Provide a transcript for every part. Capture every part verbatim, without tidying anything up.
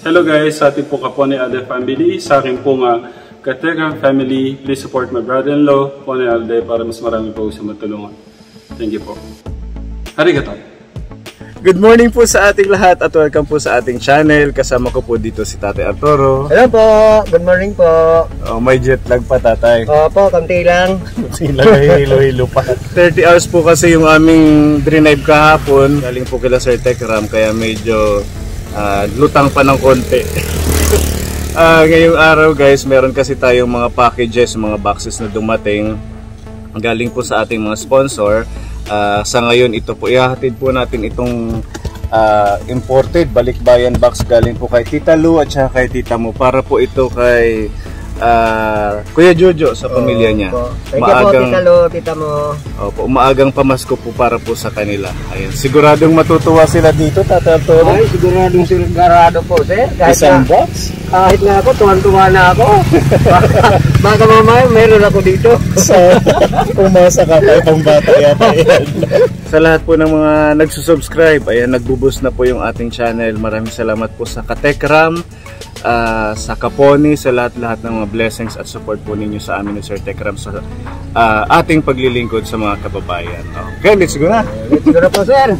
Hello guys, sa ating po Kapone Alde family, sa akin po nga Kategram family, please support my brother-in-law, Pone Alde, para mas marami po sa matulungan. Thank you po. Arigato! Good morning po sa ating lahat at welcome po sa ating channel. Kasama ko po dito si Tatay Arturo. Hello po! Good morning po! Oh, may jet lag pa, Tatay. Opo, kamti lang. Sila na hilo-hilo pa. thirty hours po kasi yung aming drive kahapon. Galing po kila Sir Tekram, kaya medyo uh, lutang pa ng konti. uh, ngayong araw guys, meron kasi tayong mga packages, mga boxes na dumating. Galing po sa ating mga sponsor. Uh, sa ngayon ito po, ihahatid po natin itong uh, imported balikbayan box galing po kay Tita Lu at saka kay Tita Mo, para po ito kay uh, Kuya Jojo sa pamilya niya. Oh, thank you po Tita Lu, Tita Mo. Opo, umaagang pamasko po para po sa kanila. Ayun, siguradong matutuwa sila dito, Tata Arturo. Ay, siguradong sigurado po, sir. Kahit isang na, box? Kahit na ako, tuwan-tuwa na ako. Baka mamaya, meron ako dito. So, umasa ka pa, itong bata yata yan. Sa lahat po ng mga nagsusubscribe, ayan, nagbuboost na po yung ating channel. Maraming salamat po sa Katekram, uh, sa Kapone, sa lahat-lahat ng mga blessings at support po ninyo sa amin ni Sir Tekram sa uh, ating paglilingkod sa mga kababayan. Okay, let's go na. Let's go na po, sir.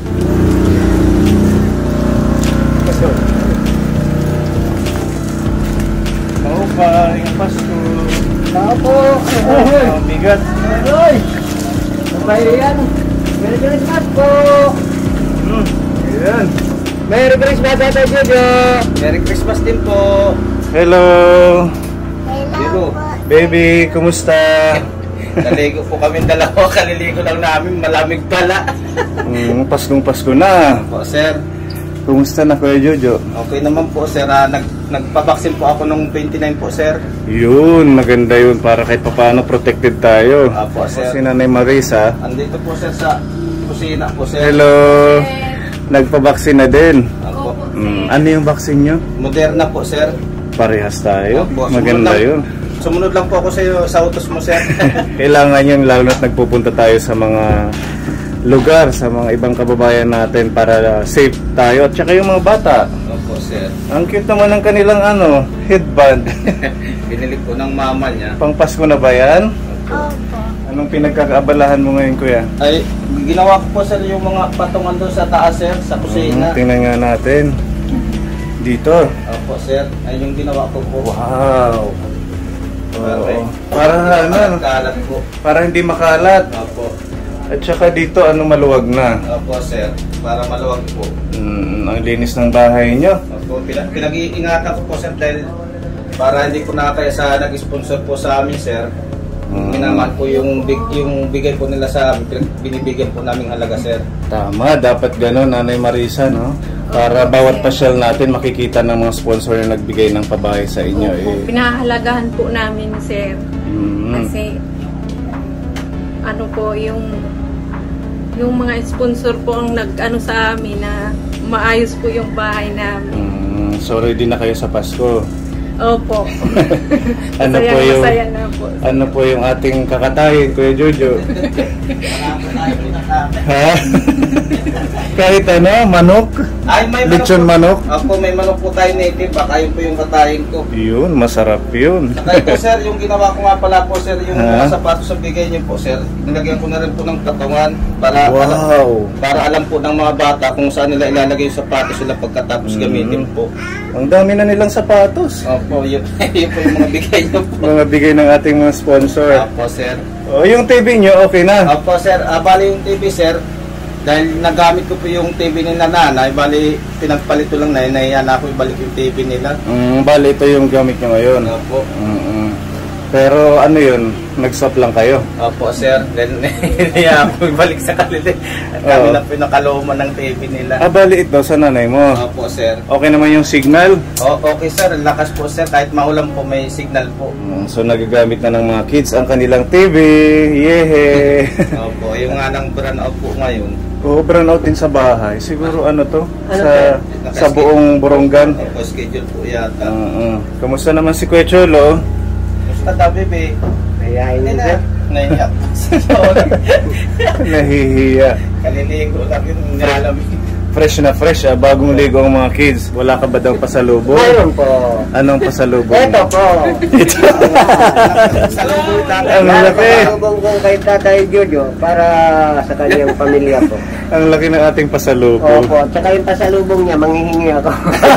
Let's go. Oo pa, yung Pasko. Tao po. Ang bigat. Ay, mabay yan. Merry Christmas po. Hmm, ayan. Merry Christmas, Tata Jojo. Merry Christmas din po. Hello. Hello. Baby, kumusta? Naligo po kami dalawa. Kaliligo lang namin. Malamig pala. Hmm, Paskong Pasko na. Po, sir. Kumusta na, Kuya Jojo? Okay naman po, sir. Ah, nag, nagpabaksin po ako nung twenty-nine po, sir. Yun, maganda yun para kahit paano protected tayo. Apo, sir. Si Nanay Marisa. Andito po, sir, sa kusina po, sir. Hello. Nagpabaksin na din. Apo. Hmm, ano yung vaccine nyo? Moderna po, sir. Parehas tayo. Apo, Maganda lang, yun. Sumunod lang po ako sa, sa utos mo, sir. Kailangan yun, lalo na't nagpupunta tayo sa mga lugar, sa mga ibang kababayan natin para safe tayo. At saka yung mga bata. Opo, sir. Ang cute naman ng kanilang ano, headband. Binili po ng mama niya. Pang Pasko na ba yan? Opo. Anong pinagkakaabalahan mo ngayon, Kuya? Ay, ginawa ko po, sir, yung mga patungan doon sa taas, sir, sa kusina. Hmm, tingnan nga natin. Dito. Opo, sir. Ay, yung ginawa ko po. Wow. Okay. Oo. Para ano? Kalat po. Para hindi makalat. Opo. At saka dito, ano, maluwag na. Opo, sir. Para maluwag po. Hmm, ang linis ng bahay nyo. Opo. Pinag pinag-iingatan ko po, sir, dahil para hindi po nakakaya sa nag-sponsor po sa amin, sir. Hmm. Minamahal po yung, big, yung bigay po nila sa amin. Binibigyan po namin halaga, sir. Tama, dapat gano'n, Nanay Marisa, no? Para bawat pasyal natin makikita ng mga sponsor na nagbigay ng pabahay sa inyo. Opo, eh. pinahalagahan po namin, sir. Hmm. Kasi ano po yung yung mga sponsor po ang nag-ano sa amin na maayos po yung bahay namin. Hmm, so ready na kayo sa Pasko. Opo. Ano masaya, po yung masaya na po. Ano po yung ating kakatayin, Kuya Jojo? Ha? Kahit ano, manok? Ay, may Lechon manok? Opo, may manok po tayo native. Baka yun po yung katayin ko. Yun, masarap yun. Kaya po, sir, yung ginawa ko nga pala po, sir, yung Ha? mga sapatos sa bigay niyo po, sir. Nilagyan ko na rin po ng katungan para Wow. alam, para alam po ng mga bata kung saan nila ilalagay yung sapatos sila pagkatapos Mm. gamitin po. Ang dami na nilang sapatos. Opo, yun, yun po yung mga bigay niyo po. Mga bigay ng ating mga sponsor. Opo, sir. O, yung T V nyo, okay na? Opo, sir. Ah, bali yung T V, sir. Dahil nagamit ko po yung T V ni nanay, bali pinagpalit ko lang na inahiya na ako ibalik yung T V nila. Mm, bali, ito yung gamit nyo ngayon. Opo. Mm-mm. Pero ano yun, nag-swap lang kayo? Opo, sir. Then, inahiya ako ibalik sa kanila. At kami Oo. na pinakaluman ng T V nila. Ah, bali ito sa nanay mo. Opo, sir. Okay naman yung signal? O, okay, sir. Lakas po, sir. Kahit maulan po, may signal po. Mm, so nagagamit na ng mga kids ang kanilang T V. Yehe! Opo, yung nga ng brand out po ngayon. Oo, brown out din sa bahay. Siguro ano to? Ano Sa, sa buong Borongan. Opo, schedule po yata. Uh, uh. Kamusta naman si Kuya Cholo? Gusto ka, bebe? Mayayain Hindi mo, na. sir. Naiyak. Nahihiya. Kaliligo lang yun. Nilalamig. fresh na fresh, ah, bagong ligo ang mga kids. Wala ka ba daw pasalubong? Mayroon po. Anong pasalubong? Ito po. Salubong lang. Ang laki. Pasalubong ko kay Tatay Jojo para sa kanyang pamilya po. Ang laki ng ating pasalubong. Opo, tsaka yung pasalubong niya, manghihingi ako.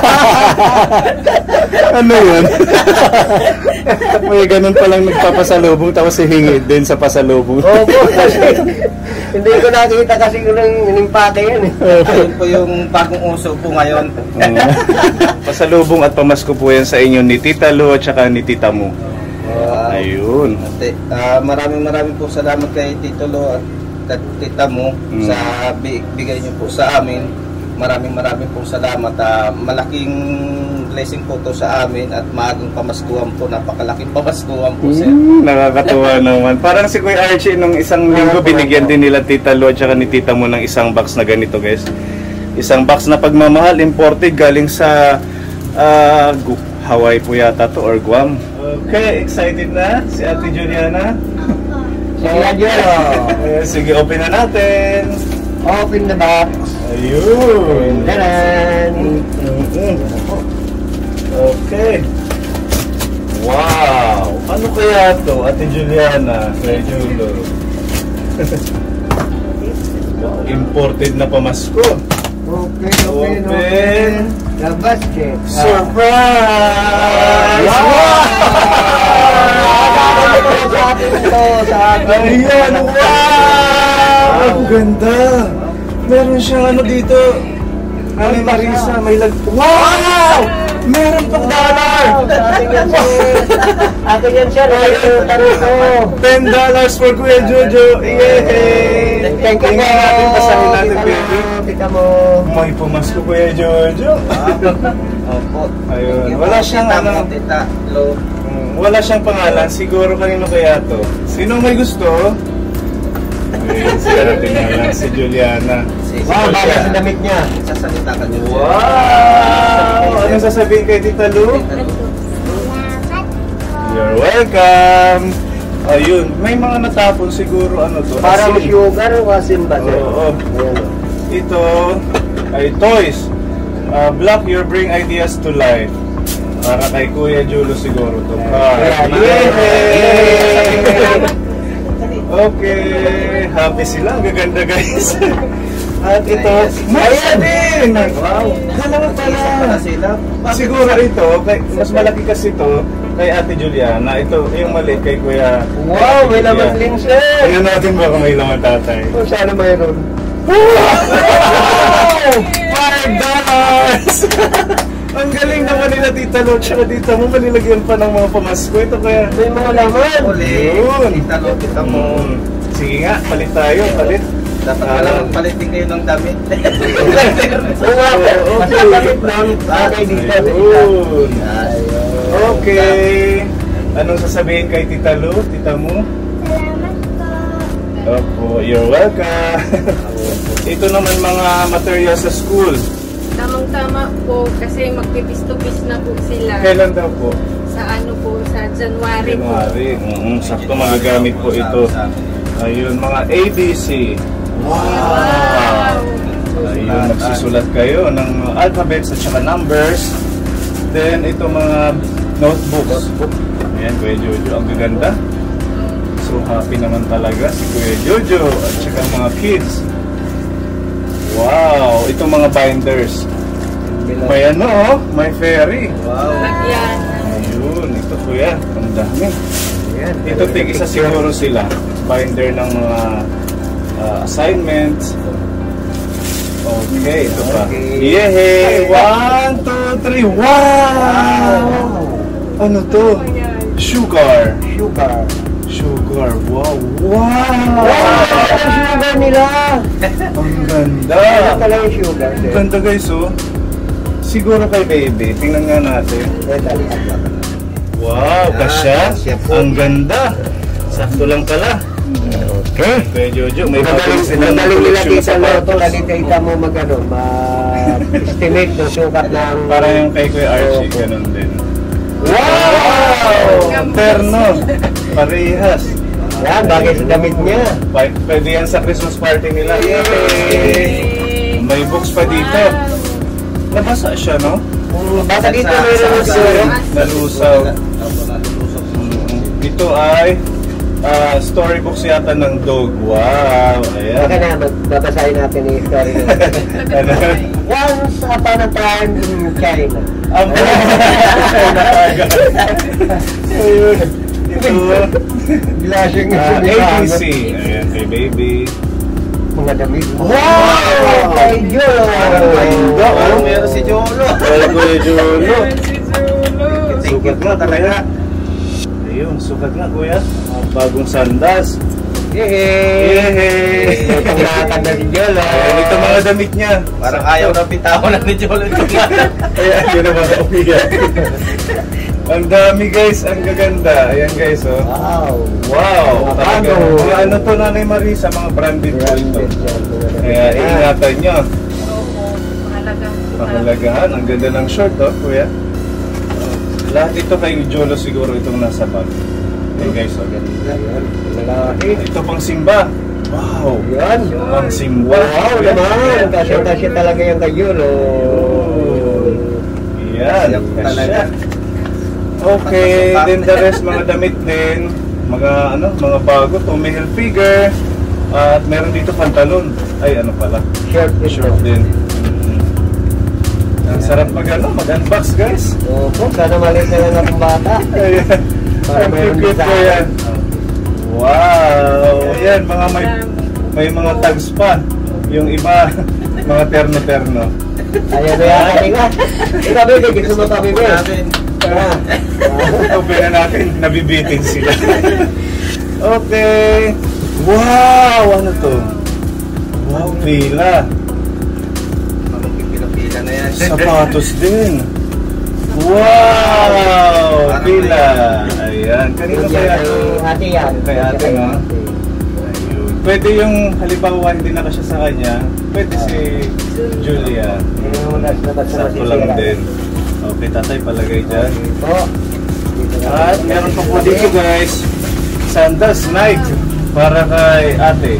Ano yun? May ganun palang nagpapasalubong tapos hihingi din sa pasalubong. Opo, kasi hindi ko nakita kasi kung inimpake yan eh. Ayun po yung bagong uso po ngayon. Mm. Pasalubong at pamasko po yan sa inyo ni Tita Lu at saka ni Tita Mo. Uh, Ayun. uh, maraming maraming po salamat kay Tito Lo at Tita Mo Mm. sa bigay niyo po sa amin. Maraming maraming po salamat. Uh, malaking blessing po to sa amin at maagang pamaskuhan po. Napakalaking pamaskuhan po, sir. Mm, nakakatuwa naman. Parang si Kuya Archie nung isang linggo binigyan din nila Tita Lu at saka ni Tita Mo ng isang box na ganito, guys. Isang box na pagmamahal, imported galing sa uh, Hawaii po yata to or Guam. Okay, excited na si Ate Juliana? Sige, Jojo. Ayan, sige, open na natin. Open the box. Ayun. Taran! Mm-mm. Okay. Wow! Ano kaya to, Ate Juliana? Kay Julo. Wow, imported na pamasko. Open, open, Open. open. The basket. Surprise! Wow! Ayan! Wow! Ang ganda! Meron siyang ano dito. Mami Marisa, may lag... Wow! Meron pang dollar! Akin yan siya. Akin yan siya. Taruto. ten dollars for Kuya Jojo! Yay! Thank you po. Tingnan natin, pasahin natin, baby. Tita mo. May pumasko Kuya Jojo. Opo. Ayun. Wala siyang Tita ano. Mo, Tita Lo. Mm, Wala siyang pangalan. Siguro kanino kaya to? Sinong may gusto? Ayun, siya natin nga lang si Juliana. Si Wow, bagay sa damit niya. Sasalita ka dyan. Wow! Anong sasabihin kay Tita Lu? You're welcome! Ayun, may mga natapon siguro ano to. Parang asin. sugar o asin ba? sir? Oo. Ayan. Ito ay toys. Uh, Block your bring ideas to life. Para kay Kuya Julo siguro to. Ah, yay! Okay, happy sila. Ang gaganda, guys. At ito, ayan din! Wow! Dalawa pala. sila. Siguro ito, kay, mas malaki kasi ito kay Ate Juliana. Ito, yung maliit kay Kuya. Wow, may laman din sir. Tingnan natin baka may laman tatay. Oh, sana mayroon. five dollars! Ang galing naman nila Tita Lo, tsaka Tita Mo, manilagyan pa ng mga pamasko. Ito kaya. May mga laman. Uli. Yun. Tita Lo, Tita Mo. Mm. Sige nga, palit tayo, palit. Dapat Ah. pala magpalit din kayo ng damit. Oo nga, mas malapit lang. Bagay dito. Ayun. Okay. Anong sasabihin kay Tita Lo, Tita Mo? Opo, you're welcome. Ito naman mga materials sa school. Tamang-tama po kasi magpipis-to-pis na po sila. Kailan daw po? Sa ano po, sa January po. January. Mm, sakto magagamit po ito. Ayun, mga A B C. Wow! Ayun, magsusulat kayo ng alphabets at saka numbers. Then, ito mga notebooks. Ayan, Kuya Jojo. Ang gaganda. So, happy naman talaga si Kuya Jojo at saka mga kids. Wow! Ito mga binders. May ano, oh, may fairy. Wow. Yan. Ayun, ito Kuya. Ang dami. Ayan. Ito tig-isa siguro sila. Binder ng mga uh, assignments. Okay, ito pa. Okay. Yehey! One, two, three. Wow! Ano to? Sugar. Sugar. Sugar. Wow! Wow! Wow! Sugar nila. Ang ganda. Ano pala yung sugar? Ang sir? ganda guys, oh. Siguro kay baby. Tingnan nga natin. Wow, kasya. kasya po. Ang ganda. Sakto lang pala. Okay. Kuya Jojo, may papel sila ng Madali nila collection kita sa mo, sapatos. madali kita mo mag ano, ma-estimate ng sukat ng... Para yung kay Kuya Archie, ganun din. Wow! Terno. Parehas. Yan, bagay sa damit niya. Pa- Pwede yan sa Christmas party nila. Yay! may books pa dito. Nabasa siya, no? Baka dito meron yung Nalusaw. Ito ay uh, storybooks yata ng dog. Wow, ayan. Baka na, babasahin natin yung story. Once upon a time in China. Ang ayun. Ito, Blushing uh, A B C. Ayan, kay baby. mga damit. Wow! Kay Jolo! Parang meron si Jolo. Well, Kuya Jolo. Sukat nga talaga. Ayun, sukat nga kuya. Ang bagong sandas. Yehey! Yehey! Itong lakad na si Jolo. Ayan, ito mga damit niya. Parang ayaw na bitawan na ni Jolo. Ayan, yun ang mga umiyan. Ang dami guys, ang gaganda. Ayan guys, oh. Wow! Wow! Mga Talaga. bago. Mga ano to, Nanay Marisa, mga branded po ito. Kaya ingatan nyo. Oo, mahalaga. Pahalagahan. Ang ganda ng short, oh, kuya. Lahat ito kay Jolo siguro itong nasa bag. Ayan guys, oh. Lalaki. Ito pang simba. Wow! Yan. Pang simba. Wow naman! Kasya-kasya talaga yung kay Jolo. Yan. Talaga. Okay, then the rest mga damit din, mga ano, mga bago, Tommy Hilfiger, at meron dito pantalon. Ay, ano pala? Shirt Short din. Ang sarap mag ano, mag-unbox guys. Opo, sana malit na lang akong bata. Ayan. Para Ang meron cute din sa ko yan. Wow! Ayan, mga may, may mga tags pa. Yung iba, mga terno-terno. Ayan na yan, kanina. Ikaw, baby, gusto mo pa, baby? Ah. Open na natin, nabibitin sila. Okay. Wow! Ano to? Wow, pila. Pila-pila na yan. Sapatos din. Wow! Pila. Ayan. Kanino kaya ito? Ate yan. Kay ate, no? Ayun. Pwede yung halimbawa hindi na kasya sa kanya, pwede si Julia. Sakto lang din. Okay, tatay, palagay dyan. At meron pa po dito guys, sandals, Nike, para kay ate.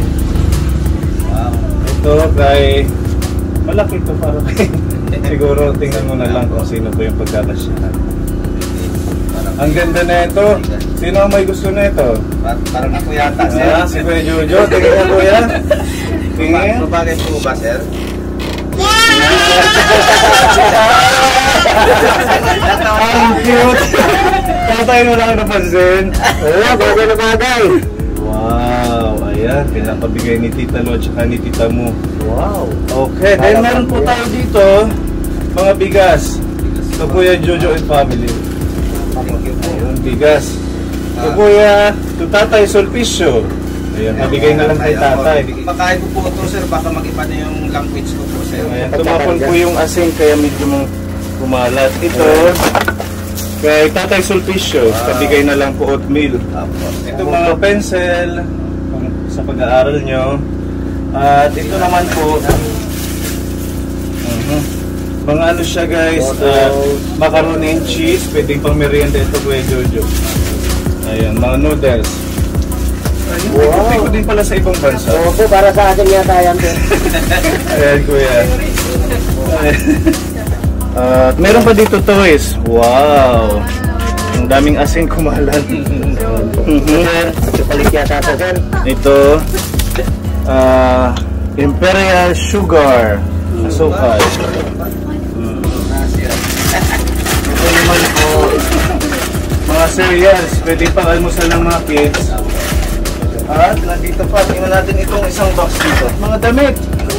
Ito kay, malaki ito para kay, siguro tingnan mo na lang kung sino po yung pagkakasyahan. Ang ganda na ito. Sino ang may gusto na ito? Parang ako yata, sir. Ah, si Kuya Jojo. Tingnan mo kuya. Tingnan. Mabagay po ba, sir? Ang cute! Tatay mo lang napansin. Oo, bagay na bagay. Wow! Ayan, pinapabigay ni Tita Lo at ni Tita Mo. Wow. Okay, then meron po tayo dito mga bigas. Ito Kuya Jojo and family. Ayun, bigas. Ito Kuya, ito Tatay Sulpicio. Ayan, mabigay na lang kay Tatay. Pakain ko po ito, sir. Baka mag-iba na yung language ko po, sir. Ayan, tumapon po yung asin kaya medyo mong kumalat. Ito, kay Tatay Sulpicio, kabigay na lang po oatmeal. Ito mga pencil sa pag-aaral nyo. At ito naman po, uh-huh. mga ano siya guys, uh, macaroni and cheese, pwedeng pang merienda ito Kuya Jojo. Ayan, mga noodles. Ayun, Wow. wow. Ko din pala sa ibang bansa. Oo, para sa akin yata yan. Ayan Kuya. At uh, meron pa dito toys. Wow! Ang daming asin kumalat. Chocolate yata ito, sir. Ito, uh, Imperial Sugar. Asukal. Ito naman po, mga cereals. Pwede pang almusal ng mga kids. At nandito pa, tingnan natin itong isang box dito. Mga damit.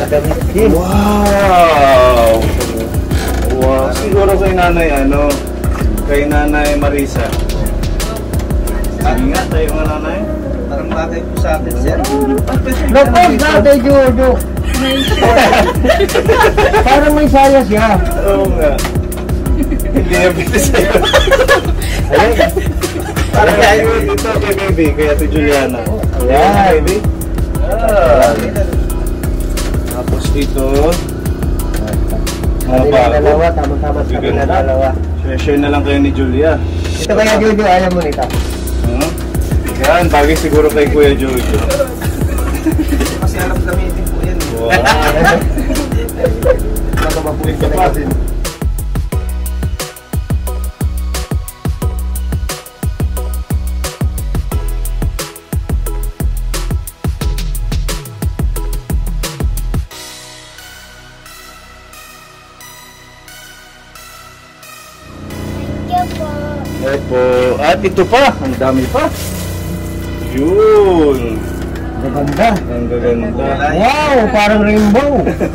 Wow! Wow, siguro kay nanay ano, kay nanay Marisa. Sige nga tayo mga nanay. Parang bagay po sa akin, sir. Napos na, Jojo. Parang may saya siya. Oo nga. Hindi niya pwede sa'yo. Ayun. Parang kayo dito kay baby, kay Ate Juliana. Ayan. Baby. Ah. Tapos dito, mga Sabi ng bago. dalawa, tama-tama sa Bigyan na na. dalawa. Share na lang kayo ni Julia. Ito kaya Jojo, ayaw mo nito. Hmm? Yan, bagay siguro kay Kuya Jojo. Kasi alam gamitin po yan. Wow. Baka mabuhay ka na kasi. Opo. At ito pa, ang dami pa. Yun. Maganda. Ang gaganda. Wow, parang rainbow.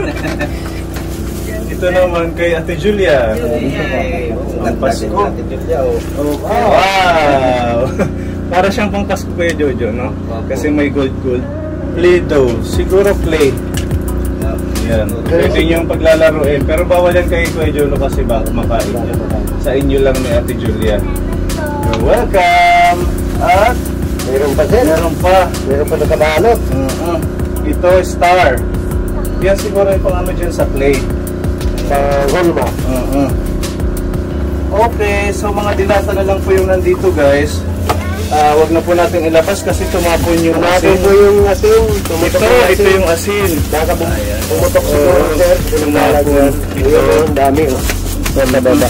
Ito naman kay Ate Julia. Ang Pasko. Oh, Wow. Para siyang pang Pasko kay Jojo, no? Kasi may gold gold. Play-Doh. Siguro play. Yan. Pwede niyong paglalaroin. Pero bawal yan kay Kuya Jolo kasi baka makain niya. Sa inyo lang ni Ate Julia. You're welcome. At Meron pa sir. meron pa. Meron pa nakabalot. Uh-huh. Ito, star. Yan siguro yung pang ano dyan sa play. Sa Golma. Uh-huh. Okay, so mga dilata na lang po yung nandito guys. Uh, wag na po natin ilabas kasi tumapon yung Natin asin. po yung asin. Ito, Tumutok yung ito asin. yung asin. Baka bum- Ayan. pumutok siguro Oo, sir. tumapon. Ito. Ito. Ang dami oh. Ito sa baba.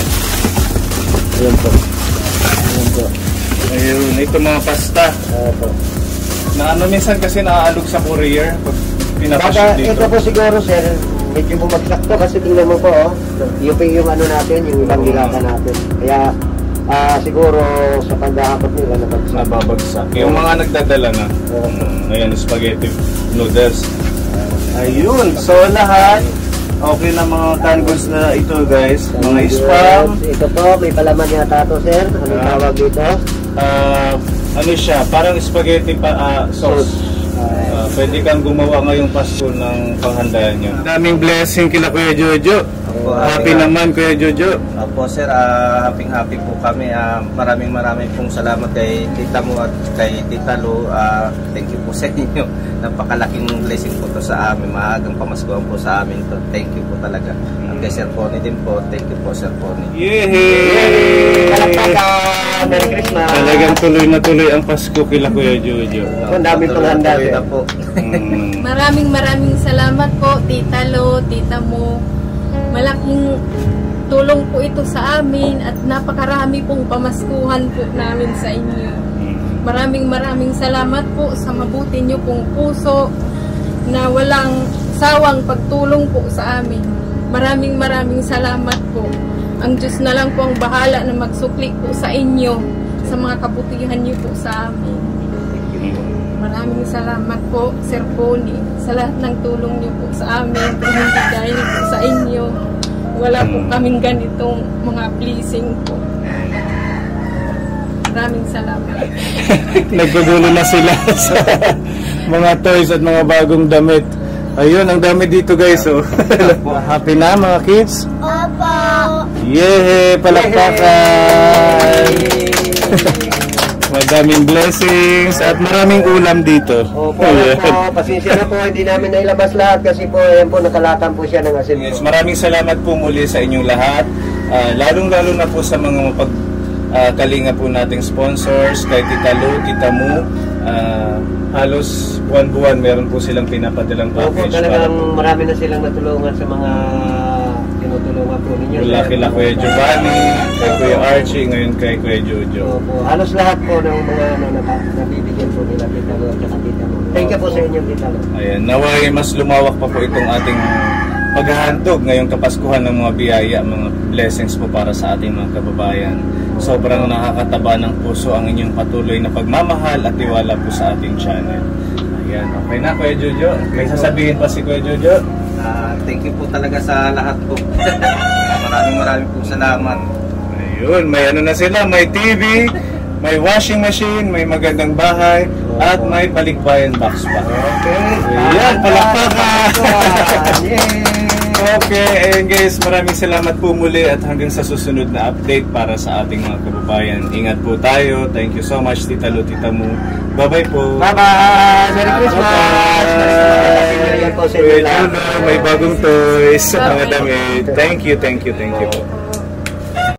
Ayan po. Ayan po. Ayun, ito mga pasta. Ayan po. Na ano minsan kasi naaalog sa courier pag pinapasyon Baka dito. ito po siguro sir. Medyo bumagsak to kasi tingnan mo po oh. Yung pa yung ano natin, yung ibang dilata natin. Kaya ah siguro sa paghahakot nila nabagsak. Nababagsak. Yung mga nagdadala na. Um, ayan, spaghetti noodles. Ayun, so lahat okay na mga canned goods na ito guys. Mga spam. Ito po, may palaman yata to sir. Ano Ah. tawag dito? Ah, ano siya, parang spaghetti pa ah, sauce. Ah, pwede kang gumawa ngayong Pasko ng panghandaan nyo. Daming blessing kila Kuya Jojo. Opo, Happy happy naman Kuya Jojo. Opo sir, uh, happy happy po kami. Uh, maraming maraming pong salamat kay Tita mo at kay Tita Lo. Uh, thank you po sa inyo. Napakalaking blessing po to sa amin. Maagang pamaskuhan po sa amin to. Thank you po talaga. At kay Sir Pony din po. Thank you po Sir Pony. Yehey! Palakpakan! Merry Christmas! Talagang tuloy na tuloy ang Pasko kila Kuya Jojo. Ang dami pang handa Tuloy sir. na po. Mm. Maraming maraming salamat po, Tita Lo, Tita Mo. Malaking tulong po ito sa amin at napakarami pong pamaskuhan po namin sa inyo. Maraming maraming salamat po sa mabuti niyo pong puso na walang sawang pagtulong po sa amin. Maraming maraming salamat po. Ang Diyos na lang po ang bahala na magsukli po sa inyo sa mga kabutihan niyo po sa amin. Maraming salamat po, Sir Pony, sa lahat ng tulong niyo po sa amin. Kung hindi dahil po sa inyo, wala po kaming ganitong mga blessing po. Maraming salamat. Nagpagulo na sila sa mga toys at mga bagong damit. Ayun, ang dami dito guys. Oh. Happy na mga kids? Opo! Yehey! Palakpakan! Madaming blessings at maraming ulam dito. Opo, po, pasensya na po, hindi namin nailabas lahat kasi po, ayan po, nakalatan po siya ng asin. Yes, maraming salamat po muli sa inyong lahat. Uh, lalong-lalo na po sa mga mapag uh, kalinga po nating sponsors, kay Tita Lo, Tita Mo. Uh, halos buwan-buwan meron po silang pinapadalang Opo, package. talagang marami na silang natulungan sa mga tinutulungan po ninyo. Mula kila Kuya Giovanni, kay Kuya Archie, ngayon kay Kuya Jojo. Opo, halos lahat po ng mga ano, naka- nabibigyan po nila Tita Lo at saka Tita Mo. Thank you po sa inyo, Tita Lo. Ayan, naway mas lumawak pa po itong ating paghahandog ngayong Kapaskuhan ng mga biyaya, mga blessings po para sa ating mga kababayan. Sobrang nakakataba ng puso ang inyong patuloy na pagmamahal at tiwala po sa ating channel. Ayan, okay na Kuya Jojo. May sasabihin pa si Kuya Jojo. Uh, thank you po talaga sa lahat po. maraming maraming po salamat. Ayun, may ano na sila, may T V, may washing machine, may magandang bahay, at may balikbayan box pa. Okay. Ayan, palakpakan! Yay! Okay, and guys, maraming salamat po muli at hanggang sa susunod na update para sa ating mga kababayan. Ingat po tayo. Thank you so much, Tita Lo, Tita Mo. Bye-bye po. Bye-bye! Merry Christmas! Bye-bye! Kuya Kuya Juno, may bagong toys sa mga damit. Thank you, thank you, thank you po.